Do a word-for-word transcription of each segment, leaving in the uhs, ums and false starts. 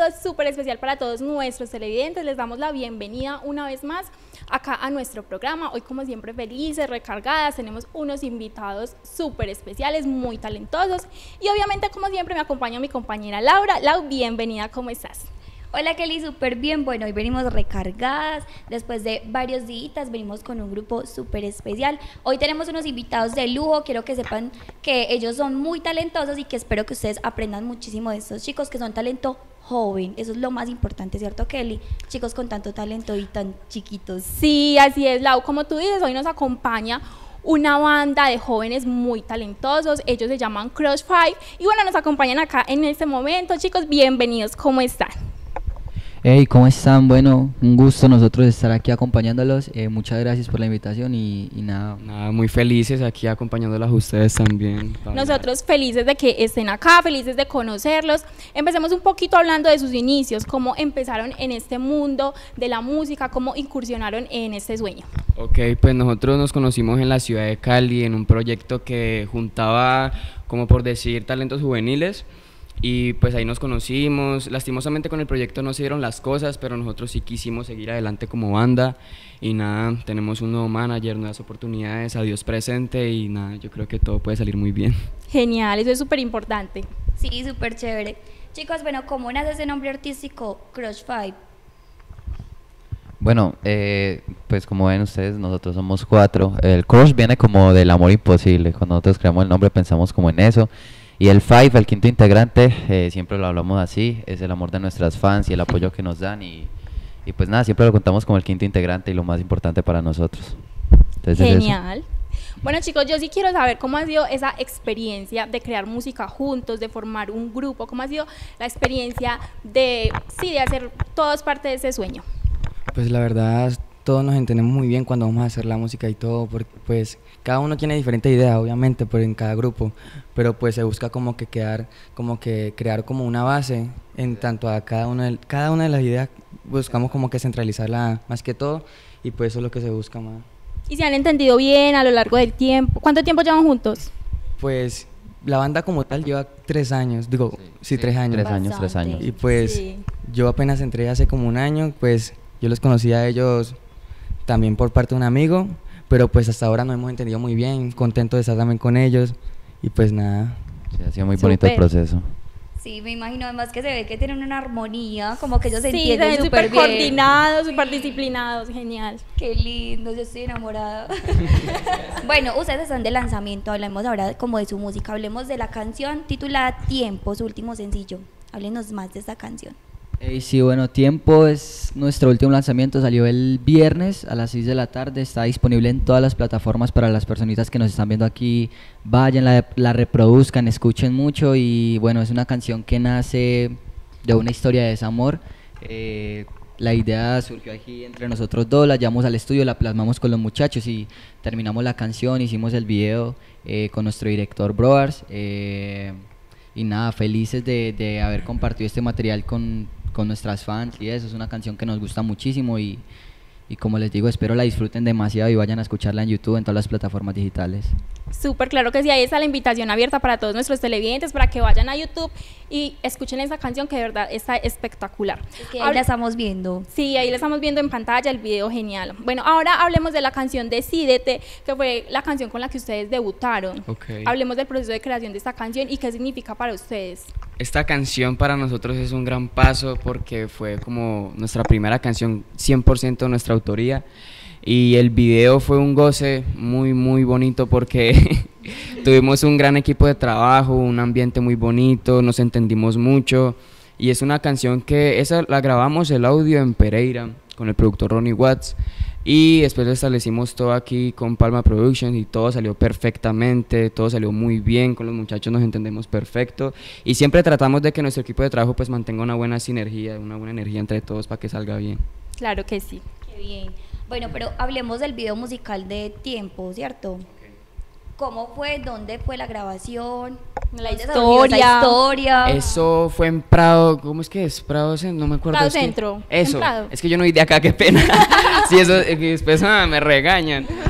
súper especial para todos nuestros televidentes. Les damos la bienvenida una vez más acá a nuestro programa. Hoy, como siempre, felices, recargadas, tenemos unos invitados súper especiales, muy talentosos, y obviamente, como siempre, me acompaña mi compañera Laura. Lau, bienvenida, ¿cómo estás? Hola Kelly, súper bien. Bueno, hoy venimos recargadas, después de varios días venimos con un grupo súper especial. Hoy tenemos unos invitados de lujo, quiero que sepan que ellos son muy talentosos y que espero que ustedes aprendan muchísimo de estos chicos que son talento joven. Eso es lo más importante, ¿cierto, Kelly? Chicos con tanto talento y tan chiquitos. Sí, así es, Lau, como tú dices, hoy nos acompaña una banda de jóvenes muy talentosos. Ellos se llaman Crush Five y bueno, nos acompañan acá en este momento. Chicos, bienvenidos, ¿cómo están? Hey, ¿cómo están? Bueno, un gusto nosotros estar aquí acompañándolos. Eh, muchas gracias por la invitación y, y nada. Nada, muy felices aquí acompañándolos a ustedes también. Nosotros felices de que estén acá, felices de conocerlos. Empecemos un poquito hablando de sus inicios, cómo empezaron en este mundo de la música, cómo incursionaron en este sueño. Ok, pues nosotros nos conocimos en la ciudad de Cali en un proyecto que juntaba, como por decir, talentos juveniles. Y pues ahí nos conocimos. Lastimosamente con el proyecto no se dieron las cosas, pero nosotros sí quisimos seguir adelante como banda. Y nada, tenemos un nuevo manager, nuevas oportunidades, a Dios presente y nada, yo creo que todo puede salir muy bien. Genial, eso es súper importante. Sí, súper chévere. Chicos, bueno, ¿cómo nace ese nombre artístico Crush Five? Bueno, eh, pues como ven ustedes, nosotros somos cuatro. El Crush viene como del amor imposible. Cuando nosotros creamos el nombre pensamos como en eso. Y el Five, el quinto integrante, eh, siempre lo hablamos así, es el amor de nuestras fans y el apoyo que nos dan y, y pues nada, siempre lo contamos como el quinto integrante y lo más importante para nosotros. Entonces, genial. Bueno, chicos, yo sí quiero saber cómo ha sido esa experiencia de crear música juntos, de formar un grupo, cómo ha sido la experiencia de, sí, de hacer todos parte de ese sueño. Pues la verdad, todos nos entendemos muy bien cuando vamos a hacer la música y todo, porque pues cada uno tiene diferente idea, obviamente, pero en cada grupo, pero pues se busca como que quedar, como que crear como una base en tanto a cada una de, cada una de las ideas, buscamos como que centralizarla más que todo y pues eso es lo que se busca más. ¿Y se han entendido bien a lo largo del tiempo? ¿Cuánto tiempo llevan juntos? Pues la banda como tal lleva tres años, digo, sí, sí, sí tres años. Tres años, tres años. Y pues sí. Yo apenas entré hace como un año, pues yo los conocí a ellos también por parte de un amigo, pero pues hasta ahora nos hemos entendido muy bien, contento de estar también con ellos y pues nada. Sí, ha sido muy bonito el proceso. Sí, me imagino además que se ve que tienen una armonía, como que ellos se sí, entienden súper súper bien. coordinados, súper disciplinados, genial. Qué lindo, yo estoy enamorada. Bueno, ustedes están de lanzamiento, hablemos ahora como de su música, hablemos de la canción titulada Tiempo, su último sencillo. Háblenos más de esta canción. Hey, sí, bueno, Tiempo es nuestro último lanzamiento, salió el viernes a las seis de la tarde, está disponible en todas las plataformas para las personitas que nos están viendo aquí, vayan, la, la reproduzcan, escuchen mucho y bueno, es una canción que nace de una historia de desamor. Eh, la idea surgió aquí entre nosotros dos, la llevamos al estudio, la plasmamos con los muchachos y terminamos la canción, hicimos el video eh, con nuestro director Broars eh, y nada, felices de, de haber compartido este material con con nuestras fans y eso, es una canción que nos gusta muchísimo y, y como les digo, espero la disfruten demasiado y vayan a escucharla en YouTube, en todas las plataformas digitales. Súper, claro que sí, ahí está la invitación abierta para todos nuestros televidentes, para que vayan a YouTube y escuchen esa canción que de verdad está espectacular. Es que ahí ahora, la estamos viendo. Sí, ahí la estamos viendo en pantalla, el video genial. Bueno, ahora hablemos de la canción Decídete, que fue la canción con la que ustedes debutaron. Okay. Hablemos del proceso de creación de esta canción y qué significa para ustedes. Esta canción para nosotros es un gran paso porque fue como nuestra primera canción cien por ciento nuestra autoría y el video fue un goce muy muy bonito porque tuvimos un gran equipo de trabajo, un ambiente muy bonito, nos entendimos mucho y es una canción que esa la grabamos el audio en Pereira con el productor Ronnie Watts y después lo establecimos todo aquí con Palma Productions y todo salió perfectamente, todo salió muy bien, con los muchachos nos entendemos perfecto y siempre tratamos de que nuestro equipo de trabajo pues mantenga una buena sinergia, una buena energía entre todos para que salga bien. Claro que sí. Qué bien. Bueno, pero hablemos del video musical de Tiempo, ¿cierto? Okay. ¿Cómo fue? ¿Dónde fue la grabación? La historia. la historia. Eso fue en Prado, ¿cómo es que es? Prado Centro, no me acuerdo. Prado es que, Centro. eso, es que yo no vi de acá, qué pena. Sí, eso, después ah, me regañan.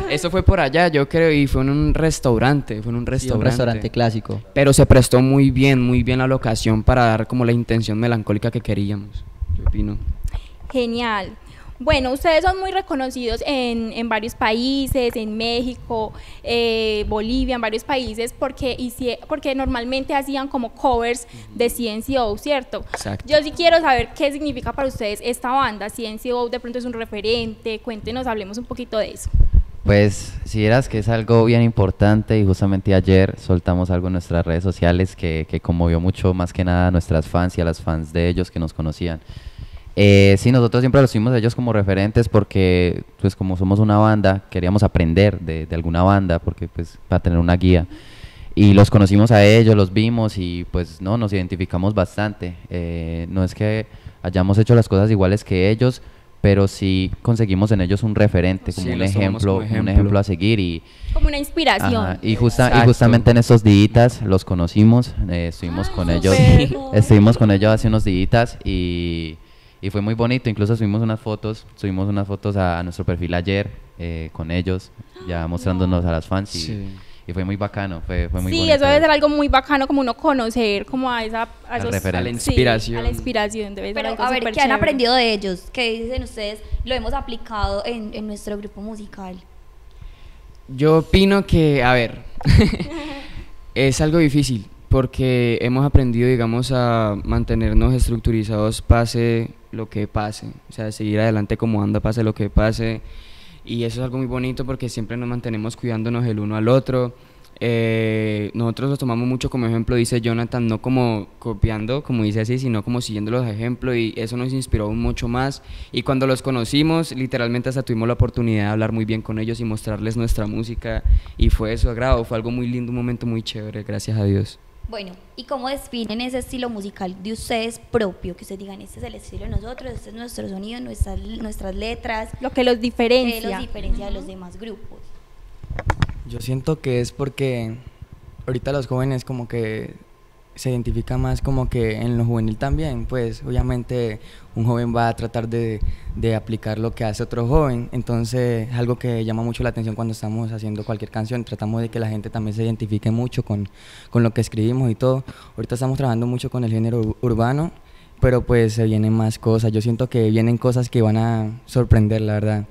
Eso fue por allá, yo creo, y fue en un restaurante, fue en un Sí, restaurante. un restaurante clásico. Pero se prestó muy bien, muy bien la locación para dar como la intención melancólica que queríamos, yo opino. Genial. Bueno, ustedes son muy reconocidos en, en varios países, en México, eh, Bolivia, en varios países, porque, hicie- porque normalmente hacían como covers de C N C O, ¿cierto? Exacto. Yo sí quiero saber qué significa para ustedes esta banda. C N C O de pronto es un referente, cuéntenos, hablemos un poquito de eso. Pues si eras que es algo bien importante y justamente ayer soltamos algo en nuestras redes sociales que, que conmovió mucho más que nada a nuestras fans y a las fans de ellos que nos conocían. Eh, sí, nosotros siempre los tuvimos a ellos como referentes porque pues como somos una banda queríamos aprender de, de alguna banda porque pues para tener una guía y los conocimos a ellos, los vimos y pues no, nos identificamos bastante. Eh, no es que hayamos hecho las cosas iguales que ellos, pero sí conseguimos en ellos un referente, como Sí, un los tomamos ejemplo, como ejemplo. un ejemplo a seguir y, Como una inspiración. ajá, y, justa- y Exacto. justamente en estos días los conocimos, eh, estuvimos Ay, con ellos, súper. estuvimos con ellos hace unos días y, y fue muy bonito, incluso subimos unas fotos, subimos unas fotos a, a nuestro perfil ayer eh, con ellos, ya mostrándonos a las fans y, Sí. y fue muy bacano, fue, fue muy Sí, bonito. eso debe ser algo muy bacano, como uno conocer como a esa a Al esos- referente. A la sí, inspiración. a la inspiración debe ser Pero algo a ver, súper ¿qué han chévere. aprendido de ellos? ¿Qué dicen ustedes? Lo hemos aplicado en, en nuestro grupo musical. Yo opino que, a ver, es algo difícil porque hemos aprendido, digamos, a mantenernos estructurizados pase lo que pase, o sea, seguir adelante como anda, pase lo que pase, y eso es algo muy bonito porque siempre nos mantenemos cuidándonos el uno al otro. Eh, nosotros los tomamos mucho como ejemplo, dice Jonathan, no como copiando, como dice así, sino como siguiendo los ejemplos, y eso nos inspiró aún mucho más. Y cuando los conocimos, literalmente hasta tuvimos la oportunidad de hablar muy bien con ellos y mostrarles nuestra música, y fue de su agrado, fue algo muy lindo, un momento muy chévere, gracias a Dios. Bueno, ¿y cómo definen ese estilo musical de ustedes propio? Que ustedes digan, este es el estilo de nosotros, este es nuestro sonido, nuestras, nuestras letras, Lo que los ¿qué diferencia. los diferencia de los demás grupos? Yo siento que es porque ahorita los jóvenes como que se identifica más como que en lo juvenil también, pues obviamente un joven va a tratar de, de aplicar lo que hace otro joven, entonces es algo que llama mucho la atención cuando estamos haciendo cualquier canción, tratamos de que la gente también se identifique mucho con, con lo que escribimos y todo. Ahorita estamos trabajando mucho con el género ur- urbano, pero pues se vienen más cosas, yo siento que vienen cosas que van a sorprender, la verdad.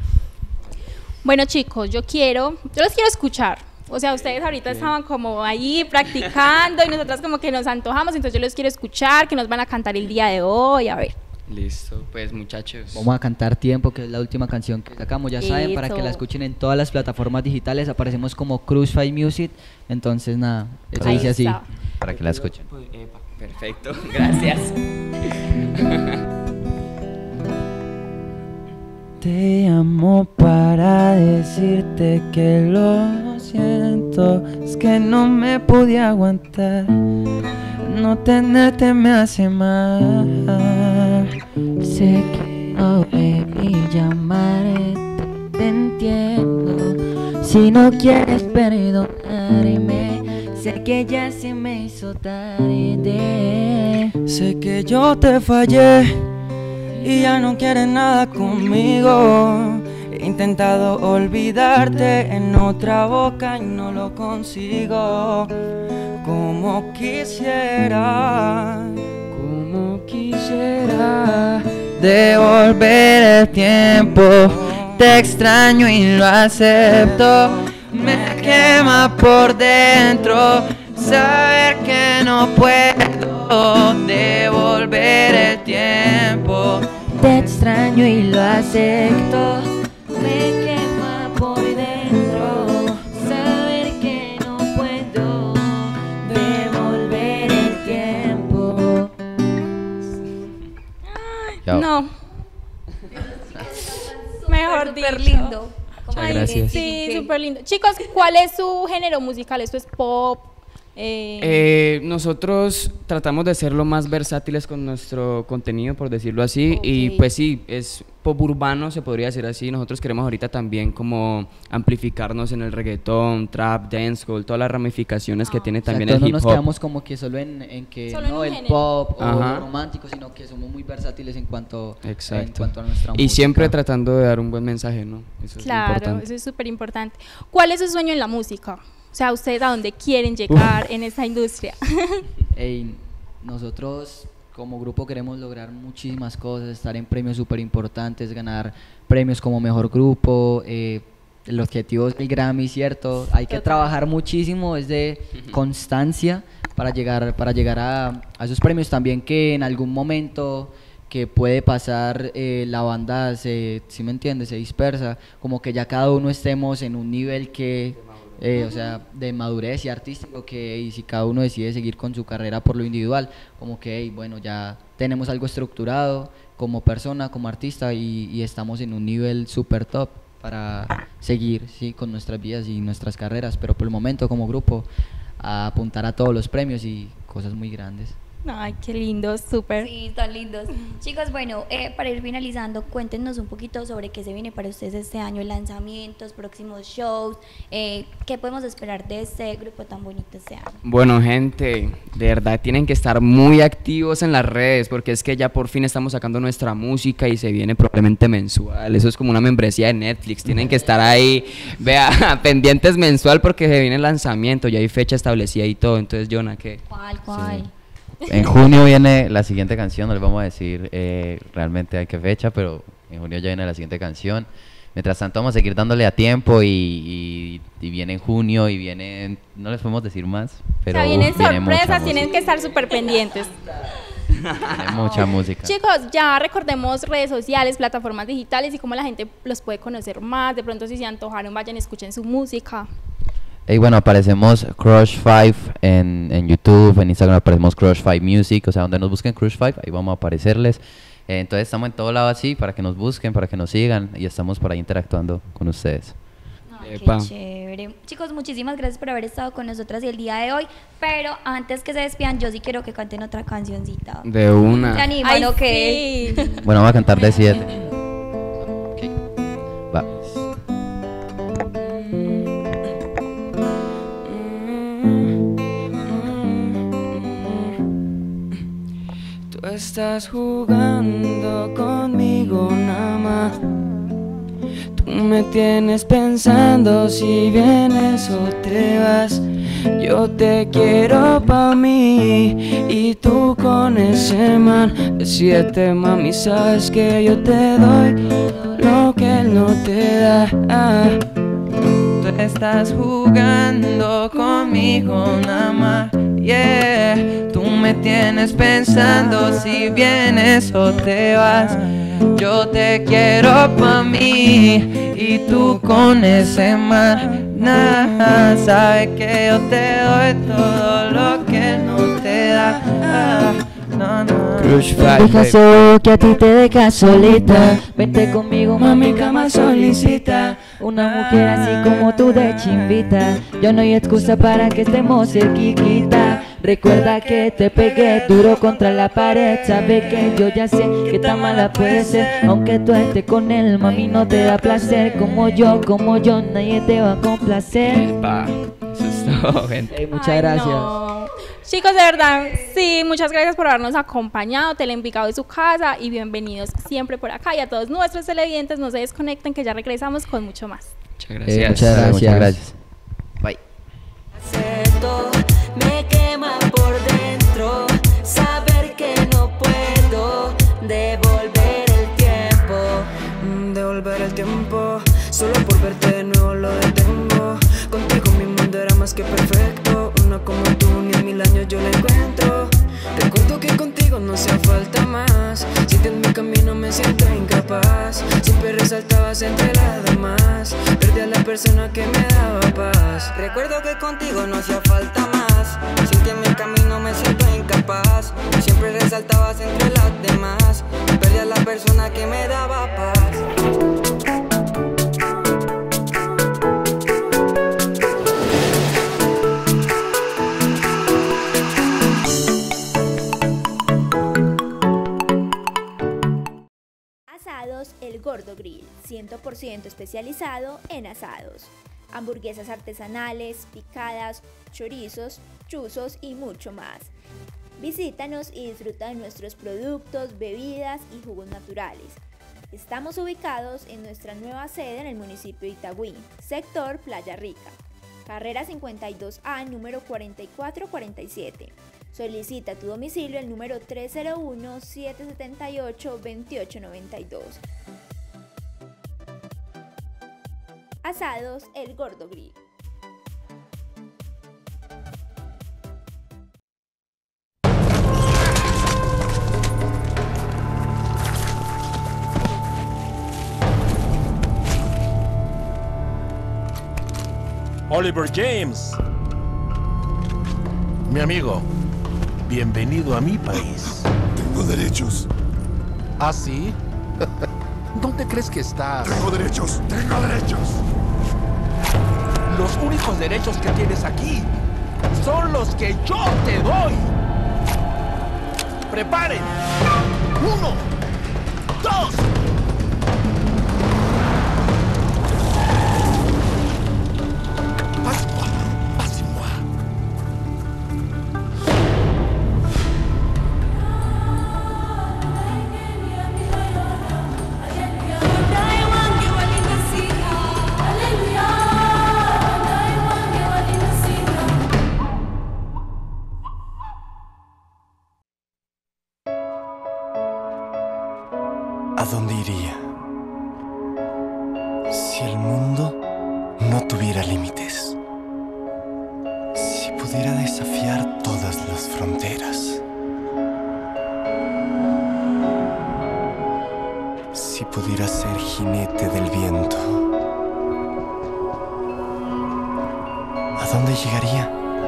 Bueno, chicos, yo quiero, yo los quiero escuchar. O sea, ustedes ahorita estaban como ahí practicando y nosotras como que nos antojamos, entonces yo los quiero escuchar, que nos van a cantar el día de hoy, a ver. Listo, pues muchachos. Vamos a cantar Tiempo, que es la última canción que sacamos. Ya saben, para que Eso. la escuchen en todas las plataformas digitales. Aparecemos como Crucify Music. Entonces, nada, eso Ahí dice así. está. Para que la escuchen. Perfecto, gracias. Te llamo para decirte que lo siento, es que no me pude aguantar, no tenerte me hace mal. Sé que no debí llamarte, te entiendo, si no quieres perdonarme, sé que ya se me hizo tarde. Sé que yo te fallé y ya no quieres nada conmigo. He intentado olvidarte en otra boca y no lo consigo. Como quisiera, como quisiera devolver el tiempo. Te extraño y lo acepto. Me quema por dentro saber que no puedo devolver el tiempo. Te extraño y lo acepto. Me quema por dentro saber que no puedo devolver el tiempo. Chao. No. Mejor dicho. Súper lindo. Como Ay, gracias. Sí, súper lindo. Chicos, ¿cuál es su género musical? ¿Esto es pop, Eh, Eh, nosotros tratamos de ser lo más versátiles con nuestro contenido, por decirlo así, y Ok. pues sí, es pop urbano, se podría decir así. Nosotros queremos ahorita también como amplificarnos en el reggaetón, trap, dancehall, todas las ramificaciones que tiene también Exacto, el no hip nos hop. quedamos como que solo en, en que Solo en no un el género. pop o Ajá. lo romántico, sino que somos muy versátiles en cuanto, en Exacto. cuanto a nuestra Y música. siempre tratando de dar un buen mensaje, ¿no? Eso es claro, importante. eso es súper importante. ¿Cuál es su sueño en la música? O sea, ¿ustedes a dónde quieren llegar en esta industria? Ey, nosotros como grupo queremos lograr muchísimas cosas, estar en premios súper importantes, ganar premios como mejor grupo, eh, el objetivo es el Grammy, ¿cierto? Hay que Total. trabajar muchísimo, es de constancia para llegar, para llegar a, a esos premios. También que en algún momento que puede pasar, eh, la banda se, ¿sí me entiendes? Se dispersa, como que ya cada uno estemos en un nivel que... Eh, o sea, de madurez y artístico, que y si cada uno decide seguir con su carrera por lo individual, como que hey, bueno, ya tenemos algo estructurado como persona, como artista y, y estamos en un nivel super top para seguir, sí, con nuestras vidas y nuestras carreras, pero por el momento como grupo a apuntar a todos los premios y cosas muy grandes. Ay, qué lindo, súper. Sí, tan lindos. Chicos, bueno, eh, para ir finalizando, cuéntenos un poquito sobre qué se viene para ustedes este año, lanzamientos, próximos shows, eh, qué podemos esperar de este grupo tan bonito este año. Bueno, gente, de verdad tienen que estar muy activos en las redes porque es que ya por fin estamos sacando nuestra música y se viene probablemente mensual. Eso es como una membresía de Netflix. Tienen que estar ahí, vea, pendientes mensual porque se viene el lanzamiento, ya hay fecha establecida y todo. Entonces, Jonah, ¿qué? ¿Cuál, cuál? Sí. En junio viene la siguiente canción, no les vamos a decir eh, realmente a qué fecha, pero en junio ya viene la siguiente canción. Mientras tanto vamos a seguir dándole a tiempo y, y, y viene en junio y viene, no les podemos decir más, pero o sea, vienen viene mucha sorpresas, tienen que música, estar súper pendientes. viene mucha música. Chicos, ya recordemos redes sociales, plataformas digitales y cómo la gente los puede conocer más. De pronto, si se antojaron, vayan, escuchen su música. Y bueno, aparecemos Crush five en, en YouTube, en Instagram aparecemos Crush five Music, o sea, donde nos busquen Crush five, ahí vamos a aparecerles. Eh, entonces estamos en todo lado así, para que nos busquen, para que nos sigan, y estamos por ahí interactuando con ustedes. Ay, Epa. qué chévere. Chicos, muchísimas gracias por haber estado con nosotras el día de hoy, pero antes que se despidan, yo sí quiero que canten otra cancioncita. De ¿Se una. animan Ay, o qué? sí. Bueno, vamos a cantar de siete. Ok. Va. Tú estás jugando conmigo nada más. Tú me tienes pensando si vienes o te vas. Yo te quiero pa' mí y tú con ese man de siete, mami, sabes que yo te doy lo que él no te da. Tú estás jugando conmigo nada más, yeah. Tú me tienes pensando si vienes o te vas. Yo te quiero pa' mí y tú con ese man. Nah, sabes que yo te doy todo lo que no te da. Ah, no, no. Crush Deja five, baby. eso que a ti te deja solita. Vente conmigo, mami, cama solicita. Una mujer así como tú de chimbita. Yo no hay excusa para que estemos cerquita. Recuerda que te pegué duro contra la pared. Sabe que yo ya sé que tan mala puede ser. Aunque tú estés con él, mami, no te da placer. Como yo, como yo, nadie te va a complacer. Pa, eso es todo, gente. Ey, muchas Ay, gracias. no. Chicos, de verdad, sí, muchas gracias por habernos acompañado, Teleenvigado de su casa y bienvenidos siempre por acá. Y a todos nuestros televidentes, no se desconecten que ya regresamos con mucho más. Muchas Eh, gracias. muchas gracias. Muchas gracias. Bye. Acepto, me quema por dentro saber que no puedo devolver el tiempo. Mm, Devolver el tiempo, solo por verte de nuevo lo detengo. Contigo mi mundo era más que perfecto. Una como tú ni en mil años yo la encuentro. Recuerdo que contigo no hacía falta más. Si te en mi camino me siento incapaz. Siempre resaltabas entre las demás. Perdí a la persona que me daba paz. Recuerdo que contigo no hacía falta más. Sin ti en mi camino me siento incapaz. Siempre resaltabas entre las demás. Perdí a la persona que me daba paz. Asados El Gordo Grill, cien por ciento especializado en asados. Hamburguesas artesanales, picadas, chorizos, chuzos y mucho más. Visítanos y disfruta de nuestros productos, bebidas y jugos naturales. Estamos ubicados en nuestra nueva sede en el municipio de Itagüí, sector Playa Rica. Carrera cincuenta y dos A, número cuarenta y cuatro cuarenta y siete. Solicita tu domicilio al número tres cero uno, siete siete ocho, dos ocho nueve dos. Asados El Gordo Grill. Oliver James. Mi amigo, bienvenido a mi país. Tengo derechos. ¿Ah, sí? ¿Dónde crees que estás? Tengo derechos, tengo derechos. Los únicos derechos que tienes aquí son los que yo te doy. ¡Preparen! ¡Uno! ¡Dos! ¿A dónde iría si el mundo no tuviera límites? Si pudiera desafiar todas las fronteras. Si pudiera ser jinete del viento. ¿A dónde llegaría?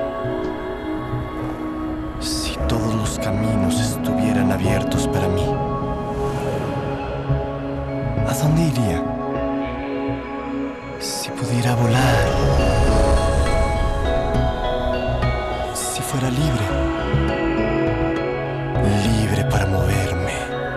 Si todos los caminos estuvieran abiertos para mí. ¿A dónde iría? Si pudiera volar. Si fuera libre. Libre para moverme.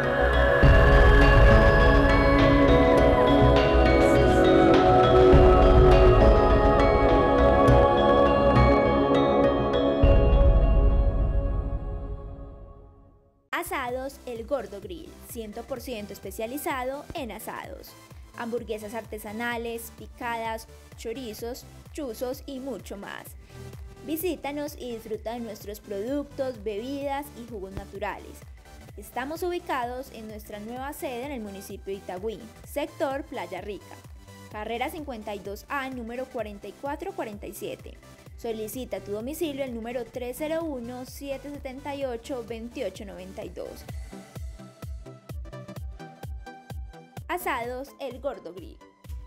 Asados El Gordo Grill, cien por ciento especializado en asados. Hamburguesas artesanales, picadas, chorizos, chuzos y mucho más. Visítanos y disfruta de nuestros productos, bebidas y jugos naturales. Estamos ubicados en nuestra nueva sede en el municipio de Itagüí, sector Playa Rica. Carrera cincuenta y dos A, número cuarenta y cuatro cuarenta y siete. Solicita tu domicilio al número tres cero uno, siete siete ocho, dos ocho nueve dos. Asados El Gordo Grill.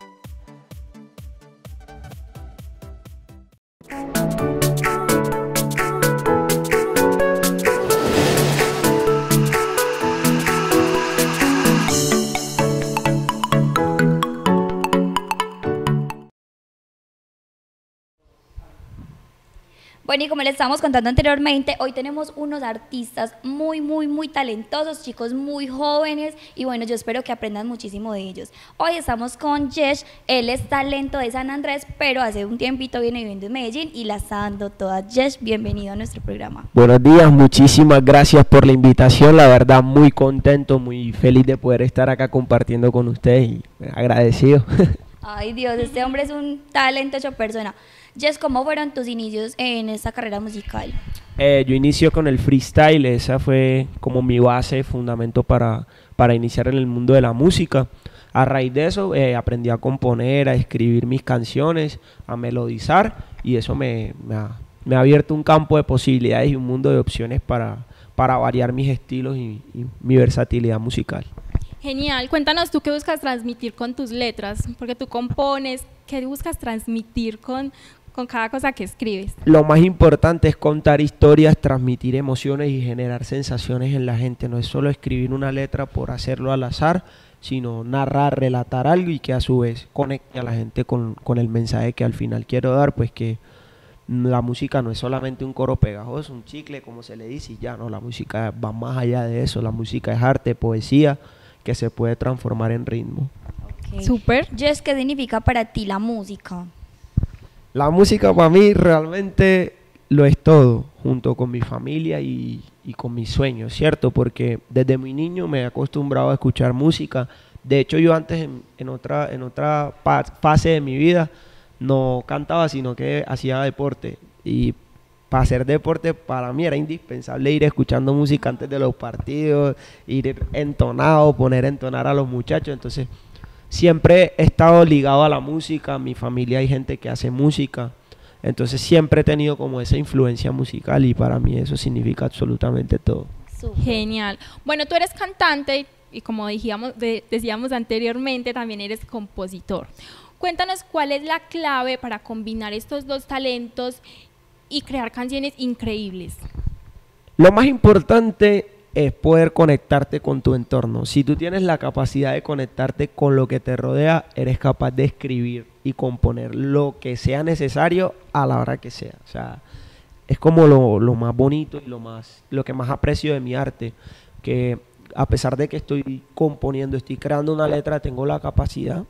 Bueno, y como les estábamos contando anteriormente, hoy tenemos unos artistas muy, muy, muy talentosos, chicos muy jóvenes, y bueno, yo espero que aprendan muchísimo de ellos. Hoy estamos con Jesh, él es talento de San Andrés, pero hace un tiempito viene viviendo en Medellín y la está dando toda. Jesh, bienvenido a nuestro programa. Buenos días, muchísimas gracias por la invitación, la verdad muy contento, muy feliz de poder estar acá compartiendo con ustedes y agradecido. Ay Dios, este hombre es un talento hecho persona. Jess, ¿cómo fueron tus inicios en esta carrera musical? Eh, yo inicio con el freestyle, esa fue como mi base, fundamento para, para iniciar en el mundo de la música. A raíz de eso eh, aprendí a componer, a escribir mis canciones, a melodizar, y eso me, me, ha, me ha abierto un campo de posibilidades y un mundo de opciones para, para variar mis estilos y, y mi versatilidad musical. Genial, cuéntanos tú qué buscas transmitir con tus letras, porque tú compones, ¿qué buscas transmitir con, con cada cosa que escribes? Lo más importante es contar historias, transmitir emociones y generar sensaciones en la gente. No es solo escribir una letra por hacerlo al azar, sino narrar, relatar algo y que a su vez conecte a la gente con, con el mensaje que al final quiero dar, pues que la música no es solamente un coro pegajoso, un chicle como se le dice y ya, no, la música va más allá de eso, la música es arte, poesía, que se puede transformar en ritmo. Ok. Súper. Jess, ¿qué significa para ti la música? La música para mí realmente lo es todo, junto con mi familia y, y con mis sueños, ¿cierto? Porque desde muy niño me he acostumbrado a escuchar música. De hecho, yo antes en, en otra, en otra pa- fase de mi vida no cantaba, sino que hacía deporte. Y para hacer deporte para mí era indispensable ir escuchando música antes de los partidos, ir entonado, poner a entonar a los muchachos. Entonces, siempre he estado ligado a la música. Mi familia hay gente que hace música. Entonces siempre he tenido como esa influencia musical y para mí eso significa absolutamente todo. Genial. Bueno, tú eres cantante y como decíamos, de, decíamos anteriormente, también eres compositor. Cuéntanos cuál es la clave para combinar estos dos talentos y crear canciones increíbles. Lo más importante es poder conectarte con tu entorno. Si tú tienes la capacidad de conectarte con lo que te rodea, eres capaz de escribir y componer lo que sea necesario a la hora que sea. O sea, es como lo, lo más bonito y lo más, lo que más aprecio de mi arte, que a pesar de que estoy componiendo, estoy creando una letra, tengo la capacidad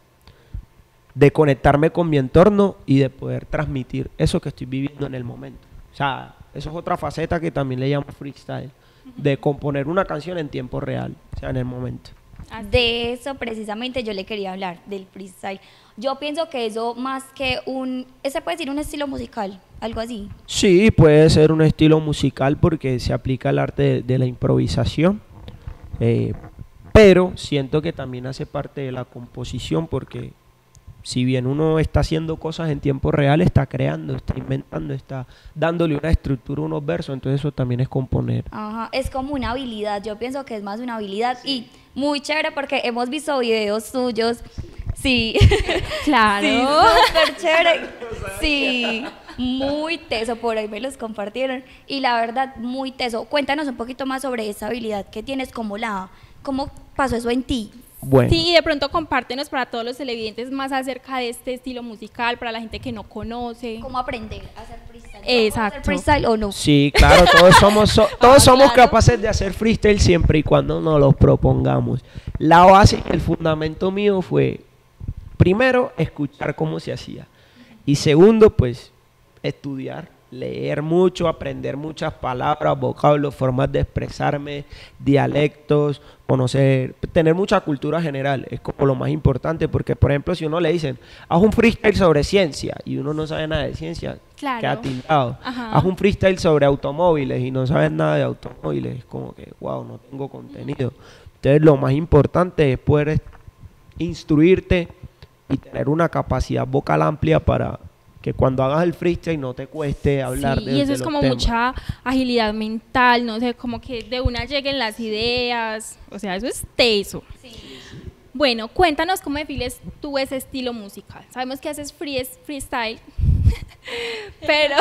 de conectarme con mi entorno y de poder transmitir eso que estoy viviendo en el momento. O sea, eso es otra faceta que también le llamo freestyle, de componer una canción en tiempo real, o sea, en el momento. De eso precisamente yo le quería hablar, del freestyle. Yo pienso que eso más que un, ese puede decir un estilo musical, algo así. Sí, puede ser un estilo musical porque se aplica al arte de, de la improvisación, eh, pero siento que también hace parte de la composición porque si bien uno está haciendo cosas en tiempo real, está creando, está inventando, está dándole una estructura, unos versos, entonces eso también es componer. Ajá, es como una habilidad, yo pienso que es más una habilidad y muy chévere porque hemos visto videos tuyos, sí, Claro. sí, súper chévere, sí, muy teso, por ahí me los compartieron y la verdad, muy teso. Cuéntanos un poquito más sobre esa habilidad que tienes, cómo la, cómo pasó eso en ti. Bueno. Sí, de pronto compártenos para todos los televidentes más acerca de este estilo musical, para la gente que no conoce. ¿Cómo aprender a hacer freestyle? Exacto. ¿Hacer freestyle o no? Sí, claro, todos somos, so- todos Ah, somos claro. capaces de hacer freestyle siempre y cuando nos los propongamos. La base, el fundamento mío fue, primero, escuchar cómo se hacía. Y segundo, pues, estudiar, leer mucho, aprender muchas palabras, vocablos, formas de expresarme, dialectos, conocer, tener mucha cultura general, es como lo más importante, porque por ejemplo si uno le dicen, haz un freestyle sobre ciencia y uno no sabe nada de ciencia, Claro. queda tildado. Ajá. Haz un freestyle sobre automóviles y no sabes nada de automóviles, es como que, wow, no tengo contenido. Entonces lo más importante es poder est- instruirte y tener una capacidad vocal amplia para que cuando hagas el freestyle no te cueste hablar Sí, de y eso de es los como temas. mucha agilidad mental, no sé, como que de una lleguen las ideas, o sea, eso es teso. Bueno, cuéntanos cómo defines tú ese estilo musical. Sabemos que haces free, freestyle, pero,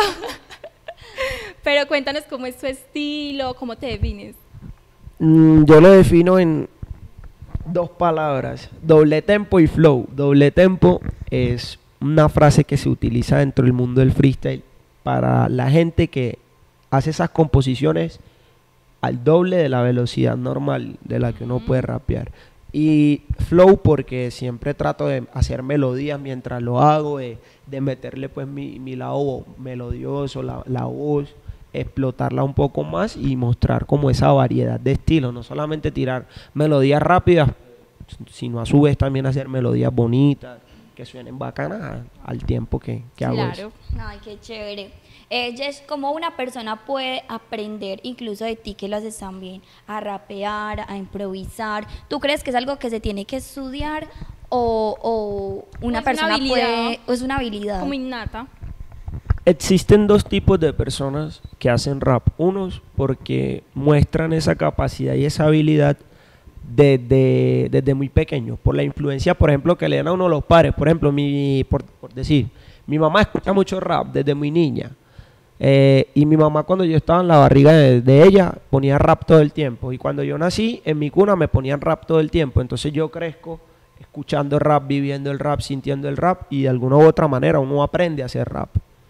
pero cuéntanos cómo es tu estilo, cómo te defines. Mm, yo lo defino en dos palabras, doble tempo y flow. Doble tempo es una frase que se utiliza dentro del mundo del freestyle para la gente que hace esas composiciones al doble de la velocidad normal de la que uno puede rapear. Y flow porque siempre trato de hacer melodías mientras lo hago, de, de meterle pues mi, mi lado melodioso, la, la voz, explotarla un poco más y mostrar como esa variedad de estilos, no solamente tirar melodías rápidas, sino a su vez también hacer melodías bonitas, que suenen bacanas a- al tiempo que, que hago eso. Ay, qué chévere. Eh, Jess, ¿cómo una persona puede aprender, incluso de ti que lo haces también, a rapear, a improvisar? ¿Tú crees que es algo que se tiene que estudiar o, o una es una persona habilidad. puede, o es una habilidad? Como innata. Existen dos tipos de personas que hacen rap. Unos porque muestran esa capacidad y esa habilidad desde, desde muy pequeños, por la influencia, por ejemplo, que le dan a uno los padres. Por ejemplo, mi, por, por decir, mi mamá escucha mucho rap desde muy niña. Eh, y mi mamá cuando yo estaba en la barriga de, de ella ponía rap todo el tiempo. Y cuando yo nací, en mi cuna me ponían rap todo el tiempo. Entonces yo crezco escuchando rap, viviendo el rap, sintiendo el rap. Y de alguna u otra manera uno aprende a hacer rap.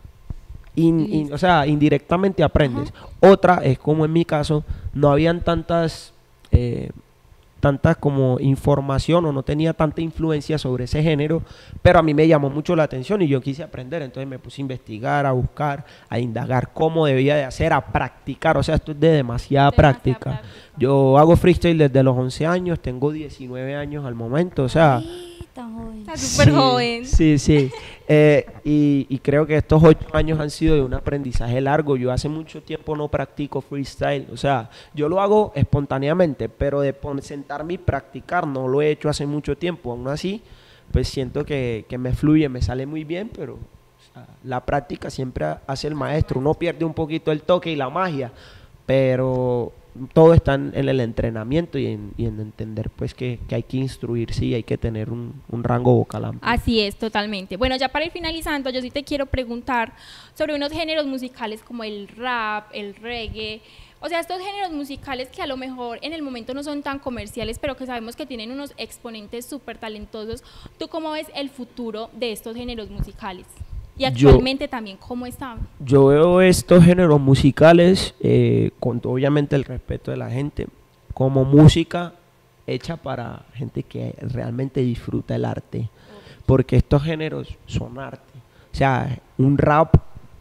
In- in- o sea, indirectamente aprendes. Otra es como en mi caso, no habían tantas... eh, tanta como información o no tenía tanta influencia sobre ese género, pero a mí me llamó mucho la atención y yo quise aprender, entonces me puse a investigar, a buscar, a indagar cómo debía de hacer, a practicar, o sea, esto es de demasiada, demasiada práctica. práctica. Yo hago freestyle desde los once años, tengo diecinueve años al momento, o sea... Ay, tan joven. Está súper sí, joven. Sí, sí. Eh, y, y creo que estos ocho años han sido de un aprendizaje largo. Yo hace mucho tiempo no practico freestyle. O sea, yo lo hago espontáneamente, pero de sentarme y practicar no lo he hecho hace mucho tiempo. Aún así, pues siento que, que me fluye, me sale muy bien, pero o sea, la práctica siempre hace el maestro. Uno pierde un poquito el toque y la magia, pero... todo está en, en el entrenamiento y en, y en entender pues que, que hay que instruirse y hay que tener un, un rango vocal amplio. Así es, totalmente. Bueno, ya para ir finalizando, yo sí te quiero preguntar sobre unos géneros musicales como el rap, el reggae, o sea, estos géneros musicales que a lo mejor en el momento no son tan comerciales, pero que sabemos que tienen unos exponentes súper talentosos. ¿Tú cómo ves el futuro de estos géneros musicales? Y actualmente yo, también, ¿cómo están? Yo veo estos géneros musicales, eh, con obviamente el respeto de la gente, como música hecha para gente que realmente disfruta el arte. Porque estos géneros son arte. O sea, un rap,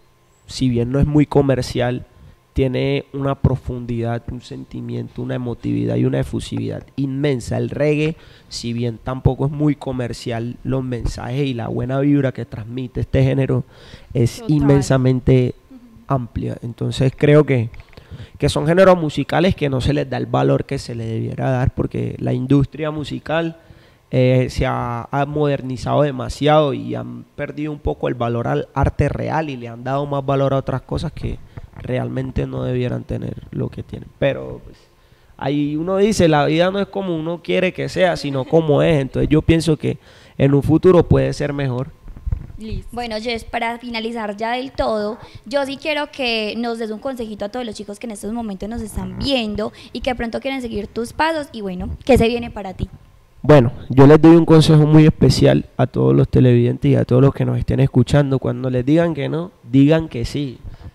si bien no es muy comercial, tiene una profundidad, un sentimiento, una emotividad y una efusividad inmensa. El reggae, si bien tampoco es muy comercial, los mensajes y la buena vibra que transmite este género es Total. inmensamente uh-huh. amplia. Entonces creo que, que son géneros musicales que no se les da el valor que se les debiera dar, porque la industria musical eh, se ha, ha modernizado demasiado y han perdido un poco el valor al arte real y le han dado más valor a otras cosas que realmente no debieran tener lo que tienen. Pero pues, ahí uno dice, la vida no es como uno quiere que sea, sino como es. Entonces yo pienso que en un futuro puede ser mejor. Listo. Bueno, Jess, para finalizar ya del todo, yo sí quiero que nos des un consejito a todos los chicos que en estos momentos nos están viendo y que pronto quieren seguir tus pasos y bueno, ¿qué se viene para ti? Bueno, yo les doy un consejo muy especial a todos los televidentes y a todos los que nos estén escuchando. Cuando les digan que no, digan que sí.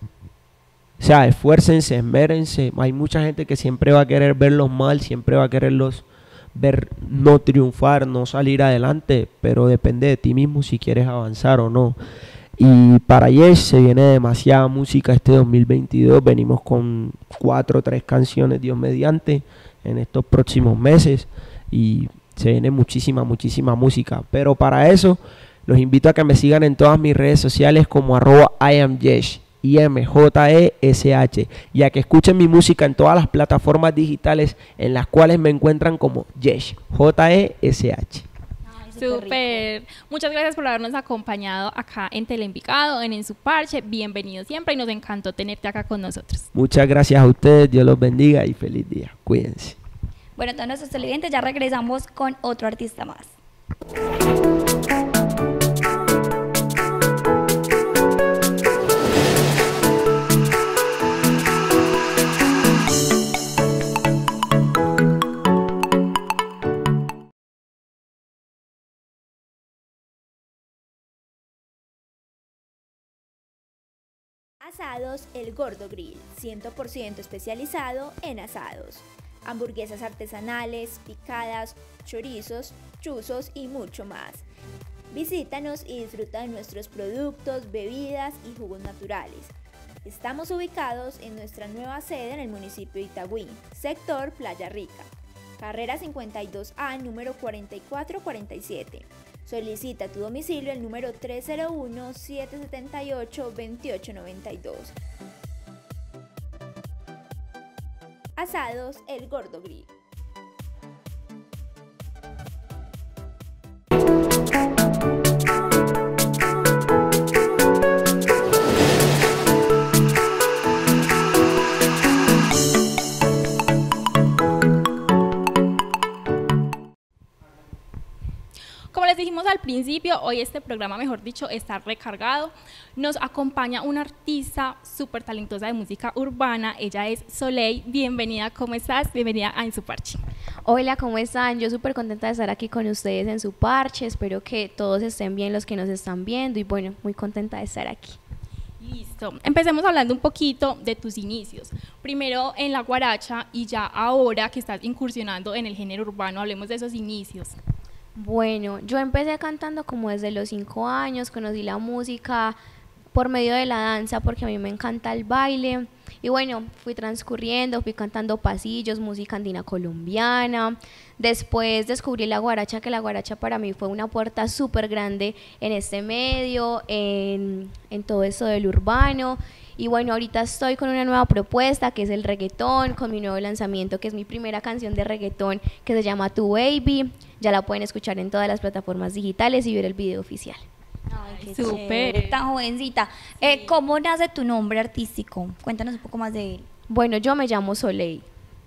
O sea, esfuércense, esmérense. Hay mucha gente que siempre va a querer verlos mal, siempre va a quererlos ver no triunfar, no salir adelante, pero depende de ti mismo si quieres avanzar o no. Y para Yes se viene demasiada música este dos mil veintidós. Venimos con cuatro o tres canciones, Dios mediante, en estos próximos meses. Y se viene muchísima, muchísima música. Pero para eso, los invito a que me sigan en todas mis redes sociales como arroba I am Jesh. I M J E S H, y a que escuchen mi música en todas las plataformas digitales en las cuales me encuentran como Jesh, J E S H. Súper. Muchas gracias por habernos acompañado acá en Teleenvigado, en En Su Parche. Bienvenido siempre y nos encantó tenerte acá con nosotros. Muchas gracias a ustedes, Dios los bendiga y feliz día. Cuídense. Bueno, todos nuestros televidentes, ya regresamos con otro artista más. Asados El Gordo Grill, cien por ciento especializado en asados. Hamburguesas artesanales, picadas, chorizos, chuzos y mucho más. Visítanos y disfruta de nuestros productos, bebidas y jugos naturales. Estamos ubicados en nuestra nueva sede en el municipio de Itagüí, sector Playa Rica, carrera cincuenta y dos A, número cuarenta y cuatro cuarenta y siete. Solicita tu domicilio al número tres cero uno, siete siete ocho, dos ocho nueve dos. Asados El Gordo Grill. Como les dijimos al principio, hoy este programa, mejor dicho, está recargado. Nos acompaña una artista súper talentosa de música urbana. Ella es Soleil. Bienvenida, ¿cómo estás? Bienvenida a En Su Parche. Hola, ¿cómo están? Yo súper contenta de estar aquí con ustedes en Su Parche. Espero que todos estén bien los que nos están viendo y bueno, muy contenta de estar aquí. Listo. Empecemos hablando un poquito de tus inicios. Primero en la guaracha y ya ahora que estás incursionando en el género urbano, hablemos de esos inicios. Bueno, yo empecé cantando como desde los cinco años, conocí la música por medio de la danza porque a mí me encanta el baile y bueno, fui transcurriendo, fui cantando pasillos, música andina colombiana, después descubrí la guaracha, que la guaracha para mí fue una puerta súper grande en este medio, en, en todo esto del urbano. Y bueno, ahorita estoy con una nueva propuesta que es el reggaetón, con mi nuevo lanzamiento que es mi primera canción de reggaetón que se llama Tu Baby. Ya la pueden escuchar en todas las plataformas digitales y ver el video oficial. Ay, qué Súper. chévere, tan jovencita. Eh, ¿Cómo nace tu nombre artístico? Cuéntanos un poco más de él. Bueno, yo me llamo Soleil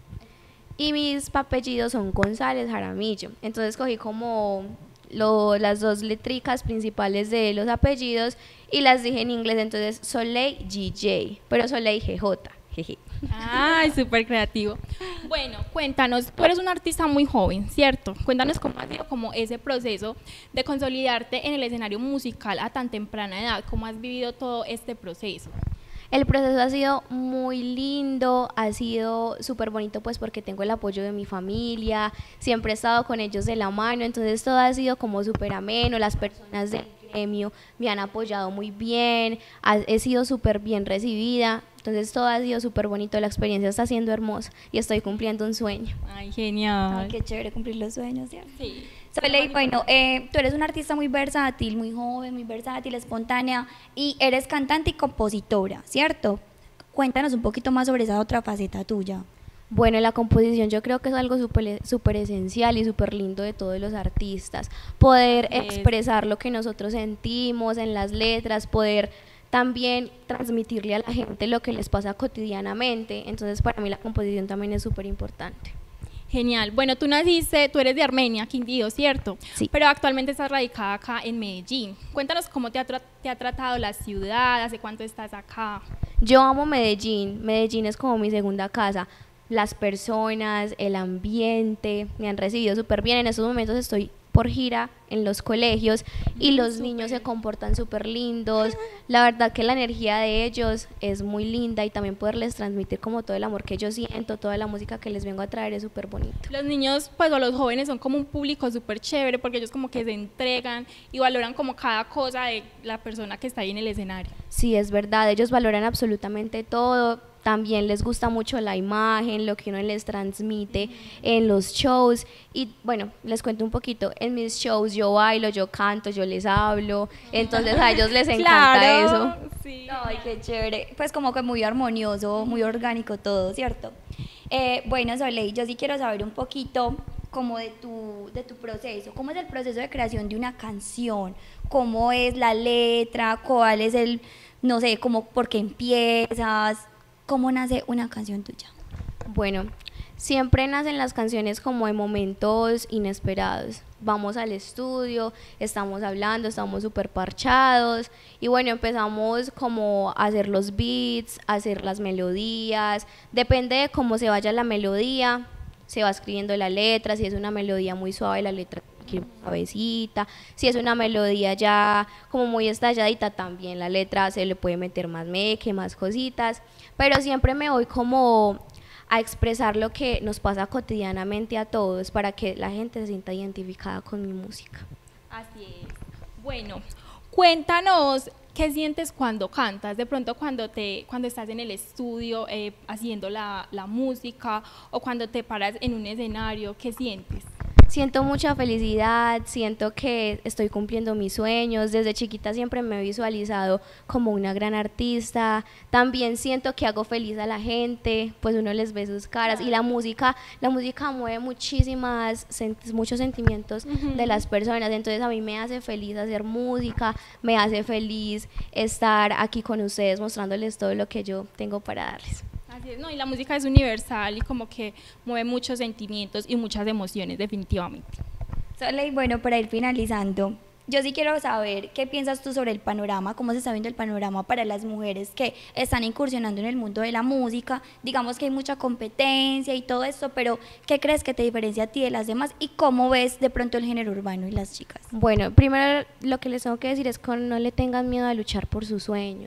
y mis apellidos son González Jaramillo. Entonces cogí como lo, las dos letricas principales de los apellidos y las dije en inglés, entonces Soleil G J, pero Soleil G J. Jeje. Ay, súper creativo. Bueno, cuéntanos, tú eres un artista muy joven, ¿cierto? Cuéntanos cómo ha sido como ese proceso de consolidarte en el escenario musical a tan temprana edad, cómo has vivido todo este proceso. El proceso ha sido muy lindo, ha sido súper bonito pues porque tengo el apoyo de mi familia, siempre he estado con ellos de la mano, entonces todo ha sido como súper ameno, las personas del gremio me han apoyado muy bien, ha, he sido súper bien recibida, entonces todo ha sido súper bonito, la experiencia está siendo hermosa y estoy cumpliendo un sueño. Ay, genial. Ay, qué chévere cumplir los sueños, ¿cierto? Sí. Soleil, bueno, eh, tú eres una artista muy versátil, muy joven, muy versátil, espontánea y eres cantante y compositora, ¿cierto? Cuéntanos un poquito más sobre esa otra faceta tuya. Bueno, la composición yo creo que es algo súper súper esencial y súper lindo de todos los artistas, poder Es. expresar lo que nosotros sentimos en las letras, poder también transmitirle a la gente lo que les pasa cotidianamente, entonces para mí la composición también es súper importante. Genial. Bueno, tú naciste, tú eres de Armenia, Quindío, ¿cierto? Sí. Pero actualmente estás radicada acá en Medellín. Cuéntanos cómo te ha, tra- te ha tratado la ciudad, hace cuánto estás acá. Yo amo Medellín, Medellín es como mi segunda casa, las personas, el ambiente, me han recibido súper bien, en estos momentos estoy por gira en los colegios y los Súper. niños se comportan súper lindos, la verdad que la energía de ellos es muy linda y también poderles transmitir como todo el amor que yo siento, toda la música que les vengo a traer es súper bonito. Los niños, pues, o los jóvenes son como un público súper chévere porque ellos como que se entregan y valoran como cada cosa de la persona que está ahí en el escenario. Sí, es verdad, ellos valoran absolutamente todo, también les gusta mucho la imagen, lo que uno les transmite en los shows y bueno, les cuento un poquito, en mis shows yo bailo, yo canto, yo les hablo, entonces a ellos les encanta Claro, eso. sí. Ay, qué chévere. Pues como que muy armonioso, muy orgánico todo, ¿cierto? Eh, bueno, Soleil, yo sí quiero saber un poquito como de tu, de tu proceso. ¿Cómo es el proceso de creación de una canción? ¿Cómo es la letra? ¿Cuál es el, no sé, como por qué empiezas? ¿Cómo nace una canción tuya? Bueno, siempre nacen las canciones como en momentos inesperados. Vamos al estudio, estamos hablando, estamos súper parchados y bueno, empezamos como a hacer los beats, a hacer las melodías, depende de cómo se vaya la melodía, se va escribiendo la letra, si es una melodía muy suave, la letra que suavecita, si es una melodía ya como muy estalladita, también la letra se le puede meter más meque, más cositas, pero siempre me voy como a expresar lo que nos pasa cotidianamente a todos para que la gente se sienta identificada con mi música. Así es. Bueno, cuéntanos qué sientes cuando cantas, de pronto cuando te, cuando estás en el estudio eh, haciendo la, la música o cuando te paras en un escenario, ¿qué sientes? Siento mucha felicidad, siento que estoy cumpliendo mis sueños, desde chiquita siempre me he visualizado como una gran artista, también siento que hago feliz a la gente, pues uno les ve sus caras y la música, la música mueve muchísimas, sent- muchos sentimientos Ujú. de las personas, entonces a mí me hace feliz hacer música, me hace feliz estar aquí con ustedes mostrándoles todo lo que yo tengo para darles. Así es, no, y la música es universal y como que mueve muchos sentimientos y muchas emociones definitivamente. Soleil, bueno, para ir finalizando, yo sí quiero saber qué piensas tú sobre el panorama, cómo se está viendo el panorama para las mujeres que están incursionando en el mundo de la música. Digamos que hay mucha competencia y todo esto, pero ¿qué crees que te diferencia a ti de las demás y cómo ves de pronto el género urbano y las chicas? Bueno, primero lo que les tengo que decir es que no le tengan miedo a luchar por sus sueños.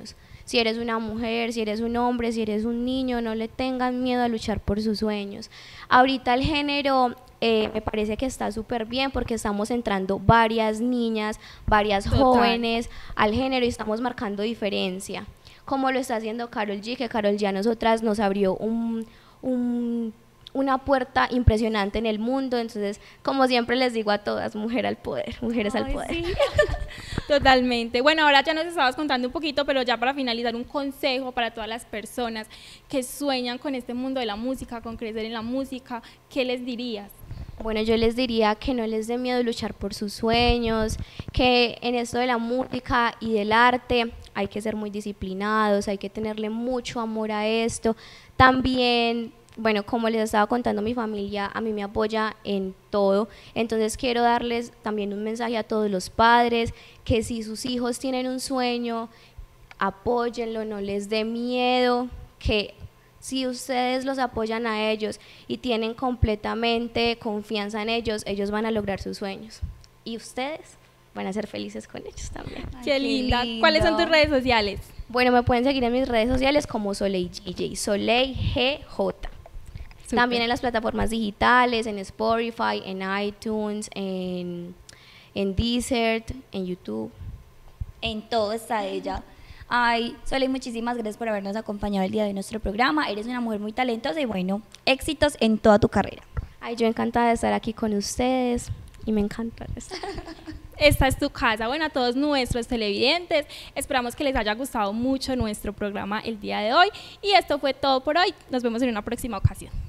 Si eres una mujer, si eres un hombre, si eres un niño, no le tengan miedo a luchar por sus sueños. Ahorita el género eh, me parece que está súper bien porque estamos entrando varias niñas, varias Total. jóvenes al género y estamos marcando diferencia. Como lo está haciendo Karol G, que Karol G a nosotras nos abrió un, un, una puerta impresionante en el mundo. Entonces, como siempre les digo a todas, mujer al poder, mujeres Ay, al poder. sí. Totalmente. Bueno, ahora ya nos estabas contando un poquito, pero ya para finalizar, un consejo para todas las personas que sueñan con este mundo de la música, con crecer en la música, ¿qué les dirías? Bueno, yo les diría que no les dé miedo luchar por sus sueños, que en esto de la música y del arte hay que ser muy disciplinados, hay que tenerle mucho amor a esto. También, bueno, como les estaba contando, mi familia a mí me apoya en todo, entonces quiero darles también un mensaje a todos los padres, que si sus hijos tienen un sueño, apóyenlo, no les dé miedo, que si ustedes los apoyan a ellos y tienen completamente confianza en ellos, ellos van a lograr sus sueños. Y ustedes van a ser felices con ellos también. Ay, qué linda. ¿Cuáles son tus redes sociales? Bueno, me pueden seguir en mis redes sociales como Soleil G J, Soleil G J. Súper. También en las plataformas digitales, en Spotify, en iTunes, en, en Deezer, en YouTube. En todo está ella. Ay, Soleil, muchísimas gracias por habernos acompañado el día de nuestro programa. Eres una mujer muy talentosa y bueno, éxitos en toda tu carrera. Ay, yo encantada de estar aquí con ustedes y me encanta esto. Esta es tu casa. Bueno, a todos nuestros televidentes, esperamos que les haya gustado mucho nuestro programa el día de hoy y esto fue todo por hoy. Nos vemos en una próxima ocasión.